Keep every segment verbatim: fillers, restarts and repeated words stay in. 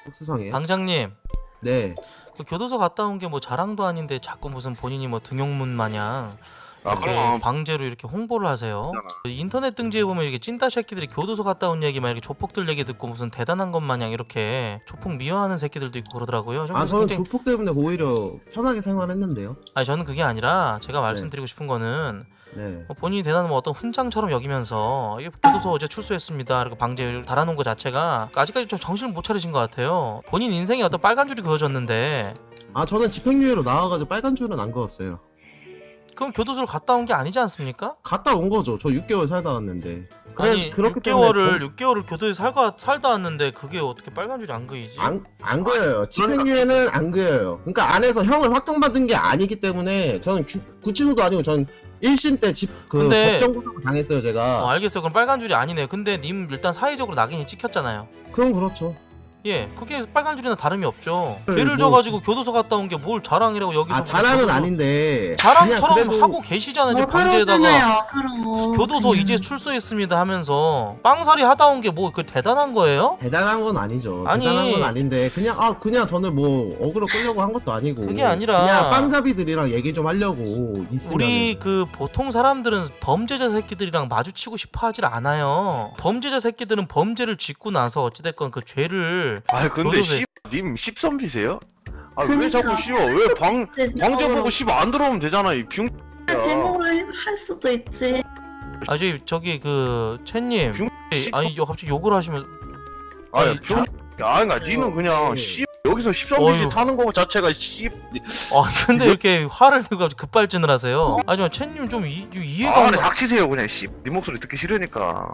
수상해요? 방장님, 네. 그 교도소 갔다 온 게 뭐 자랑도 아닌데 자꾸 무슨 본인이 뭐 등용문 마냥 아, 이렇게 그럼. 방제로 이렇게 홍보를 하세요. 인터넷 등지에 보면 이렇게 찐따 새끼들이 교도소 갔다 온 얘기만 이렇게 조폭들 얘기 듣고 무슨 대단한 것 마냥 이렇게 조폭 미워하는 새끼들도 있고 그러더라고요. 아, 저는 굉장히... 조폭 때문에 오히려 편하게 생활했는데요. 아니 저는 그게 아니라 제가 말씀드리고 싶은 거는 네. 뭐 본인이 대단한 뭐 어떤 훈장처럼 여기면서 이게 교도소 어제 출소했습니다. 그리고 방제 달아놓은 거 자체가 아직까지 좀 정신을 못 차리신 것 같아요. 본인 인생에 어떤 빨간 줄이 그어졌는데 아, 저는 집행유예로 나와가지고 빨간 줄은 안 그었어요. 그럼 교도소를 갔다 온 게 아니지 않습니까? 갔다 온 거죠. 저 육 개월 살다 왔는데. 그래, 아니 그렇기 육 개월을 때문에 육 개월을 교도소에 살가, 살다 왔는데 그게 어떻게 빨간 줄이 안 그이지? 안, 안 그어요. 집행유예는 안 그어요. 그러니까 안에서 형을 확정받은 게 아니기 때문에 저는 구, 구치소도 아니고 전 일 심 때 집 그 근데- 법정 구속 당했어요, 제가. 어, 알겠어요. 그럼 빨간 줄이 아니네. 근데 님 일단 사회적으로 낙인이 찍혔잖아요. 그럼 그렇죠. 예, 그게 빨간 줄이나 다름이 없죠. 네, 죄를 뭐- 져가지고 교도소 갔다 온 게 뭘 자랑이라고 여기서 아, 무슨 자랑은 교도소- 아닌데. 자랑처럼 그냥 그래도- 하고 계시잖아요. 뭐 지금 방제에다가 그러잖아요, 그럼. 교도소 그냥. 이제 출소했습니다 하면서 빵살이 하다 온 게 뭐 그 대단한 거예요? 대단한 건 아니죠. 아니. 대단한 건 아닌데 그냥 아 그냥 저는 뭐 어그로 끌려고 한 것도 아니고 그게 아니라- 그냥 빵잡이들이랑 얘기 좀 하려고 있으면 우리 그 보통 사람들은 범죄자 새끼들이랑 마주치고 싶어 하질 않아요. 범죄자 새끼들은 범죄를 짓고 나서 어찌됐건 그 죄를 아 근데 교도소에- 씨, 님 십선비세요? 아 왜 그러니까. 자꾸 씌워? 왜 방 방제 보고 씹어 안 들어오면 되잖아 이 병. 제목을 할 수도 있지. 아 저기 저기 그 채님 병- 아니 요- 갑자기 욕을 하시면 아니 아니, 병. 아 그러니까 님은 그냥 씨 여기서 어휴. 십선비 타는 거 자체가 씨. 아 근데 이렇게 화를 내고 갑자기 급발진을 하세요. 아니면 채님 좀 이, 좀 이해가 아 안 근데 가. 닥치세요 그냥 씨. 님 목소리 듣기 싫으니까.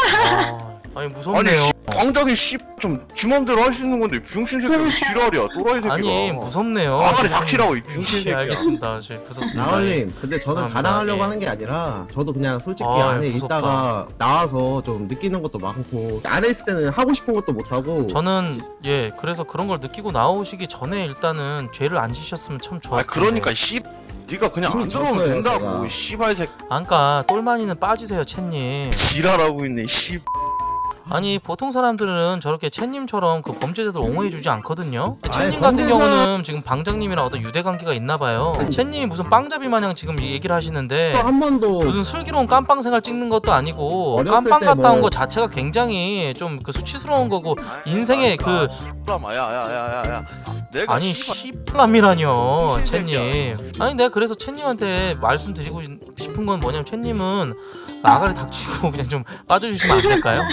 아, 아니 아니 무섭네요. 씨 광장이 씨좀 지맘대로 할 수 있는 건데 병신 새끼가 지랄이야 또라이 새끼가. 아니 무섭네요. 아 채님. 근데 닥치라고 이 병신 예, 새끼야. 알겠습니다. 저 무섭습니다. 나얼님 근데 저는 죄송합니다. 자랑하려고 예. 하는 게 아니라 저도 그냥 솔직히 아, 안에 무섭다. 있다가 나와서 좀 느끼는 것도 많고 안에 있을 때는 하고 싶은 것도 못하고 저는 예 그래서 그런 걸 느끼고 나오시기 전에 일단은 죄를 안 지셨으면 참 아 좋았을 텐데. 그러니까 씨. 네가 그냥 안 이미 들어오면 졌어요, 된다고 제가. 씨발 새끼. 안까 똘마니는 빠지세요 채님. 지랄하고 있네 씨. 아니 보통 사람들은 저렇게 채님처럼 그 범죄자들 옹호해주지 않거든요. 아니, 채님 같은 범죄자- 경우는 지금 방장님이랑 어떤 유대관계가 있나봐요. 채님이 무슨 빵잡이 마냥 지금 이 얘기를 하시는데 한 번도 무슨 슬기로운 깜빵 생활 찍는 것도 아니고 어렸을 깜빵 때 갔다 뭐- 온 거 자체가 굉장히 좀 그 수치스러운 거고 인생의 그 야야야야야 내가 아니 씨발- 씨발람이라뇨 무슨 채님. 아니 내가 그래서 채님한테 말씀드리고 싶은 건 뭐냐면 채님은 아가리 닥치고 그냥 좀 빠져주시면 안 될까요?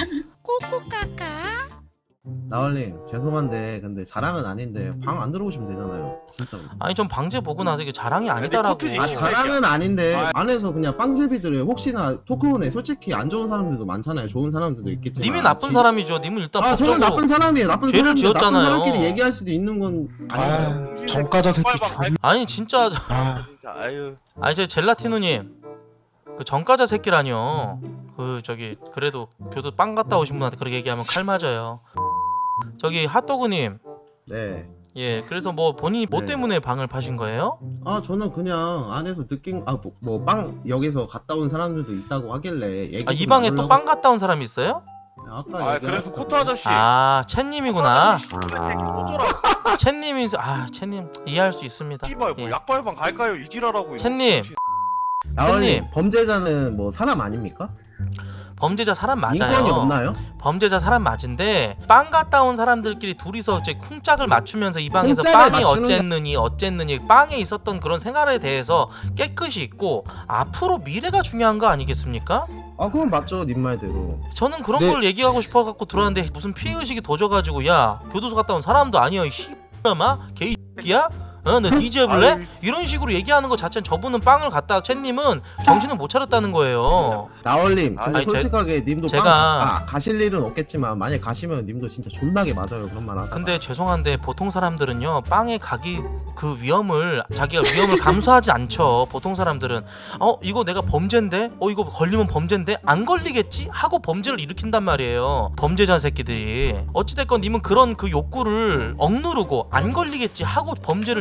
나얼님 죄송한데 근데 자랑은 아닌데 방 안 들어오시면 되잖아요 진짜로. 아니 좀 방제 보고 나서 이게 자랑이 아니다라고. 코트지, 아 씨발. 자랑은 아닌데 아. 안에서 그냥 빵제비들을 혹시나 토크온에 솔직히 안 좋은 사람들도 많잖아요. 좋은 사람들도 있겠지만 님이 나쁜 지- 사람이죠. 님은 일단 아 저는 법적으로 나쁜 사람이에요. 나쁜 죄를 사람인데 지었잖아요. 나쁜 사람끼리 얘기할 수도 있는 건 아닌가요? 아, 정가자 새끼 빨방 갈- 존. 아니 진짜 아, 진짜 아유 아니 저 젤라티노님 그 전과자 새끼라뇨. 그 저기 그래도 교도 빵 갔다 오신 분한테 그렇게 얘기하면 칼 맞아요. 저기 핫도그님 네. 예 그래서 뭐 본인이 뭐 네. 때문에 방을 파신 거예요? 아 저는 그냥 안에서 느낀 아뭐 빵 여기서 갔다 온 사람들도 있다고 하길래 얘기 아, 이 좀 방에 또 나누려고- 빵 갔다 온 사람이 있어요? 아까 아 얘기하셨던 그래서 코트 거. 아저씨 아 챗님이구나. 코트라 챗님이 아 챗님 이해할 수 있습니다. 씨발 뭐 예. 약발방 갈까요 이지랄하고 챗님 나얼님 캣님. 범죄자는 뭐 사람 아닙니까? 범죄자 사람 인권이 맞아요. 없나요? 범죄자 사람 맞은데 빵 갔다 온 사람들끼리 둘이서 이제 쿵짝을 맞추면서 이 방에서 쿵짝을 빵이 맞추는 어쨌느니 어쨌느니 빵에 있었던 그런 생활에 대해서 깨끗이 있고 앞으로 미래가 중요한 거 아니겠습니까? 아 그건 맞죠 님 말대로. 저는 그런 네. 걸 얘기하고 싶어 갖고 들어왔는데 무슨 피해의식이 도져가지고 야 교도소 갔다 온 사람도 아니야 이 씨발마 개이끼야 어, 너 뒤져볼래? 아유. 이런 식으로 얘기하는 거 자체는 저분은 빵을 갖다 챗님은 정신을 못 차렸다는 거예요. 나얼님 근데 아니, 제- 솔직하게 님도 제가- 빵 아, 가실 일은 없겠지만 만약 가시면 님도 진짜 존나게 맞아요 그런 말 하다가. 근데 죄송한데 보통 사람들은요 빵에 가기 그 위험을 자기가 위험을 감수하지 않죠. 보통 사람들은 어 이거 내가 범죄인데 어 이거 걸리면 범죄인데 안 걸리겠지 하고 범죄를 일으킨단 말이에요. 범죄자 새끼들이 어찌됐건 님은 그런 그 욕구를 억누르고 안 걸리겠지 하고 범죄를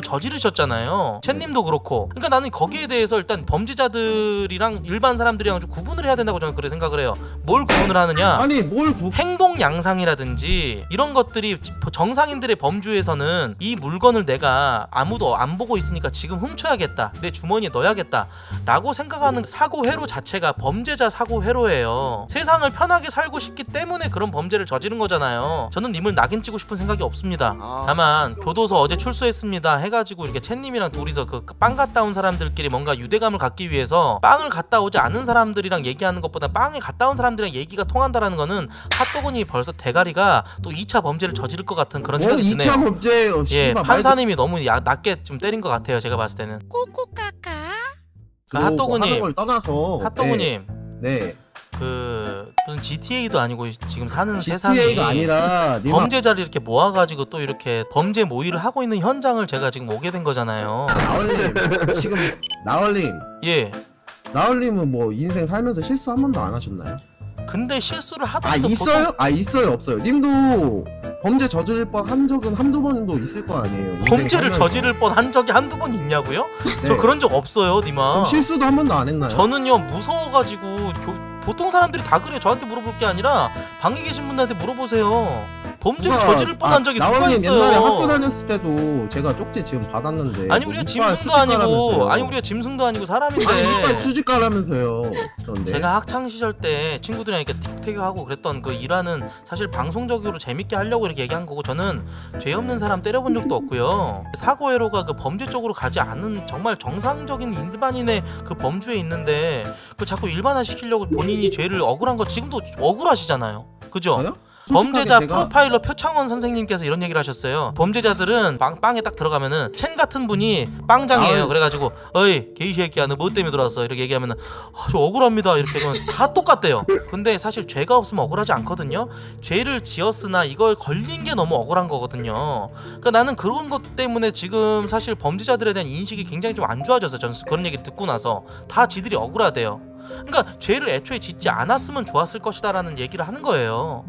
저지르셨잖아요. 챗님도 그렇고. 그러니까 나는 거기에 대해서 일단 범죄자들이랑 일반 사람들이랑 좀 구분을 해야 된다고 저는 그렇게 생각을 해요. 뭘 구분을 하느냐? 아니 뭘 구... 행동 양상이라든지 이런 것들이 정상인들의 범주에서는 이 물건을 내가 아무도 안 보고 있으니까 지금 훔쳐야겠다, 내 주머니에 넣어야겠다 라고 생각하는 사고 회로 자체가 범죄자 사고 회로예요. 세상을 편하게 살고 싶기 때문에 그런 범죄를 저지른 거잖아요. 저는 님을 낙인 찍고 싶은 생각이 없습니다. 아. 다만 교도소 어제 출소했습니다 해가지고 이렇게 챗님이랑 둘이서 그 빵 갔다 온 사람들끼리 뭔가 유대감을 갖기 위해서 빵을 갔다 오지 않은 사람들이랑 얘기하는 것보다 빵에 갔다 온 사람들이랑 얘기가 통한다라는 거는 핫도그니 벌써 대가리가 또 이 차 범죄를 저지를 것 같은 그런 뭘 생각이 이 차 드네요. 범죄예요. 예, 씨발, 판사님이 너무 야, 낮게 좀 때린 것 같아요. 제가 봤을 때는. 그 말도- 핫도그님, 하는 걸 떠나서 핫도그님, 네. 네. 그 무슨 지티에이도 아니고 지금 사는 세상이 지티에이가 아니라 니마 범죄자를 이렇게 모아가지고 또 이렇게 범죄 모의를 하고 있는 현장을 제가 지금 오게 된 거잖아요. 나얼님 지금 나얼님 예. 나얼님은 뭐 인생 살면서 실수 한 번도 안 하셨나요? 근데 실수를 아 하더라도 있어요? 보통 아 있어요 없어요? 님도 범죄 저지를 뻔 한 적은 한두 번도 있을 거 아니에요. 인생 범죄를 살면서. 저지를 뻔 한 적이 한두 번 있냐고요? 네. 저 그런 적 없어요, 니마. 그럼 실수도 한 번도 안 했나요? 저는요 무서워가지고 교- 보통 사람들이 다 그래요. 저한테 물어볼 게 아니라 방에 계신 분들한테 물어보세요. 범죄를 누가- 저지를 뻔한 아, 적이 누가 나얼님 있어요? 옛날에 학교 다녔을 때도 제가 쪽지 지금 받았는데 아니 뭐 우리가 이빨 짐승도 수직 아니고 가라면서요. 아니 우리가 짐승도 아니고 사람인데 아니 이빨 수직 가라면서요. 그런데 제가 학창 시절 때 친구들이랑 이렇게 티격태격하고 그랬던 그 일화는 사실 방송적으로 재밌게 하려고 이렇게 얘기한 거고, 저는 죄 없는 사람 때려본 적도 없고요. 사고 회로가 그 범죄 쪽으로 가지 않은 정말 정상적인 일반인의 그 범주에 있는데 그 자꾸 일반화 시키려고 본인이 죄를 억울한 거 지금도 억울하시잖아요. 그죠? 저요? 범죄자 솔직하게 제가- 프로파일러 표창원 선생님께서 이런 얘기를 하셨어요. 범죄자들은 빵, 빵에 딱 들어가면은 첸 같은 분이 빵장이에요. 아유. 그래가지고 어이 게이 새끼야 너 뭐 때문에 들어왔어 이렇게 얘기하면은 아, 저 억울합니다 이렇게 하면 다 똑같대요. 근데 사실 죄가 없으면 억울하지 않거든요. 죄를 지었으나 이걸 걸린 게 너무 억울한 거거든요. 그러니까 나는 그런 것 때문에 지금 사실 범죄자들에 대한 인식이 굉장히 좀 안 좋아졌어요. 저는 그런 얘기를 듣고 나서 다 지들이 억울하대요. 그러니까 죄를 애초에 짓지 않았으면 좋았을 것이다 라는 얘기를 하는 거예요.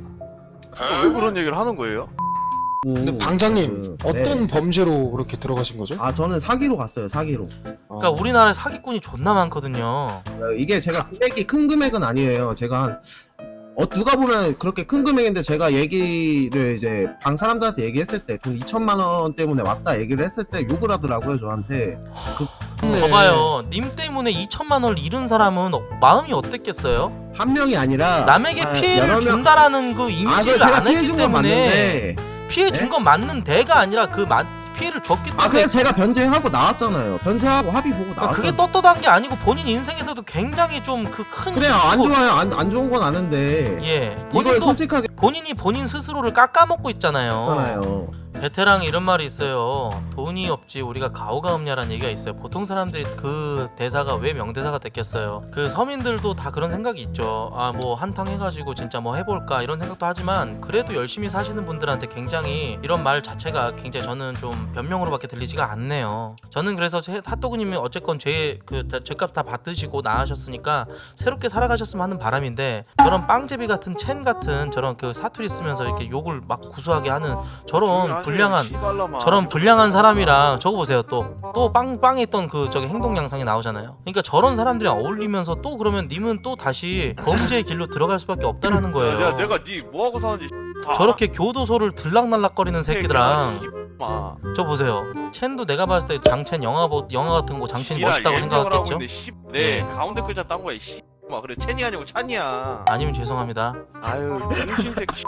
왜 그런 얘기를 하는 거예요? 근데 방장님 그, 네. 어떤 범죄로 그렇게 들어가신 거죠? 아 저는 사기로 갔어요. 사기로. 그러니까 우리나라에 사기꾼이 존나 많거든요. 이게 제가 금액이 큰 금액은 아니에요. 제가 한 어, 누가 보면 그렇게 큰 금액인데 제가 얘기를 이제 방 사람들한테 얘기했을 때 돈 이천만 원 때문에 왔다 얘기를 했을 때 욕을 하더라고요 저한테. 그, 봐봐요. 님 때문에 이천만 원을 잃은 사람은 어- 마음이 어땠겠어요? 한 명이 아니라 남에게 아, 피해를 여러 명- 준다라는 그 아, 인지를 그래, 제가 안 피해 했기 준 건 때문에 맞는데. 피해 준 네? 건 맞는 데가 아니라 그 마, 피해를 줬기 때문에 아 그래서 제가 변제하고 나왔잖아요. 변제하고 합의 보고 그러니까 나왔잖아요. 그게 떳떳한 게 아니고 본인 인생에서도 굉장히 좀 그 큰 그래요. 안 실수고 좋아요. 안, 안 좋은 건 아는데 예 이걸 본인도 솔직하게 본인이 본인 스스로를 깎아먹고 있잖아요. 했잖아요. 베테랑이 이런 말이 있어요. 돈이 없지 우리가 가오가 없냐라는 얘기가 있어요. 보통 사람들이 그 대사가 왜 명대사가 됐겠어요. 그 서민들도 다 그런 생각이 있죠. 아 뭐 한탕 해가지고 진짜 뭐 해볼까 이런 생각도 하지만 그래도 열심히 사시는 분들한테 굉장히 이런 말 자체가 굉장히 저는 좀 변명으로밖에 들리지가 않네요. 저는 그래서 제- 핫도그님이 어쨌건 죄 그 죄값 다 받으시고 나으셨으니까 새롭게 살아가셨으면 하는 바람인데, 저런 빵제비 같은 첸 같은 저런 그 사투리 쓰면서 이렇게 욕을 막 구수하게 하는 저런 불량한 씨발라마. 저런 불량한 사람이랑 저거 보세요. 또 또 빵 빵에 있던 그 저기 행동 양상이 나오잖아요. 그러니까 저런 사람들이랑 어울리면서 또 그러면 님은 또 다시 범죄의 길로 들어갈 수밖에 없다라는 거예요. 야, 내가 니 뭐하고 사는지 다 저렇게 교도소를 들락날락거리는 알아. 새끼들랑 씨발마. 저 보세요. 첸도 내가 봤을 때 장첸 영화 보, 영화 같은 거 장첸이 멋있다고 생각했겠죠? 네 예. 가운데 글자 딴 거야. 씨마 그래 찬이 아니고 찬이야. 아니면 죄송합니다. 아유 병신 새끼.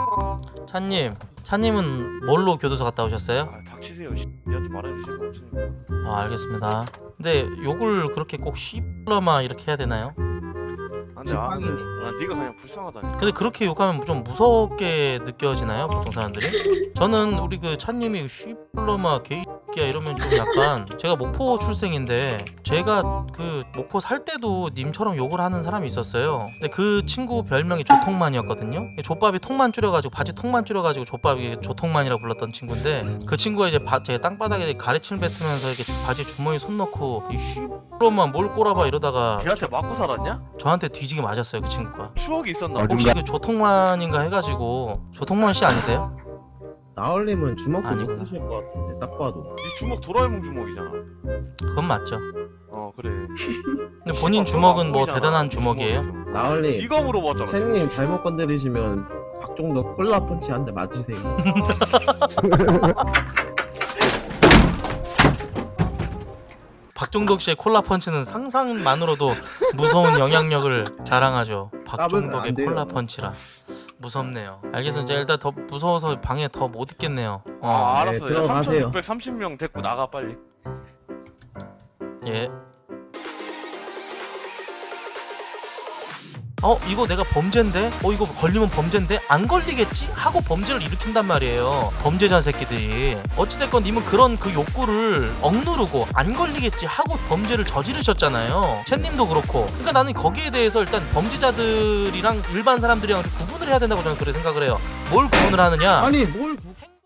찬님, 찬님은 뭘로 교도소 갔다 오셨어요? 아 닥치세요. 씨. 니한테 말해줄 생각 없으니까. 아 알겠습니다. 근데 욕을 그렇게 꼭 씨발라마 이렇게 해야 되나요? 아, 근데 아, 직방이네. 아 네가 그냥 불쌍하다니. 근데 그렇게 욕하면 좀 무섭게 느껴지나요 보통 사람들이? 저는 우리 그 찬님이 쉬블러마 개이끼야 이러면 좀 약간, 제가 목포 출생인데 제가 그 목포 살 때도 님처럼 욕을 하는 사람이 있었어요. 근데 그 친구 별명이 조통만이었거든요. 족밥이 통만 줄여가지고 바지 통만 줄여가지고 족밥이 조통만이라고 불렀던 친구인데, 그 친구가 이제 바, 제 땅바닥에 가래칠 뱉으면서 이렇게 주, 바지 주머니 손 넣고 이 쉬블러마 뭘 꼬라봐 이러다가 걔한테 맞고 살았냐? 저한테 뒤지게 맞았어요 그 친구가. 추억이 있었나? 혹시 그 조통만인가 해가지고, 조통만 씨 아니세요? 나얼님은 주먹도 못 아니구나. 쓰실 것 같은데 딱 봐도. 이 주먹 도라에몽 주먹이잖아. 그건 맞죠. 어 그래. 근데 본인 아, 주먹은 뭐 보이잖아. 대단한 주먹이에요? 주먹이. 나얼님 네가 물어봤잖아. 채님 잘못 건드리시면 박종덕 콜라 펀치 한 대 맞으세요. 박종덕 씨의 콜라 펀치는 상상만으로도 무서운 영향력을 자랑하죠. 박종덕의 안 돼요. 콜라 펀치라 무섭네요. 알겠습니다. 제가 일단 더 무서워서 방에 더 못 있겠네요. 어, 아 네, 알았어. 야, 들어가세요. 삼천육백삼십 명 데리고 나가 빨리. 예. 어 이거 내가 범죄인데? 어 이거 걸리면 범죄인데? 안 걸리겠지? 하고 범죄를 일으킨단 말이에요. 범죄자 새끼들이. 어찌됐건 님은 그런 그 욕구를 억누르고 안 걸리겠지 하고 범죄를 저지르셨잖아요. 챗님도 그렇고. 그러니까 나는 거기에 대해서 일단 범죄자들이랑 일반 사람들이랑 좀 구분을 해야 된다고 저는 그렇게 생각을 해요. 뭘 구분을 하느냐? 아니 뭘 구...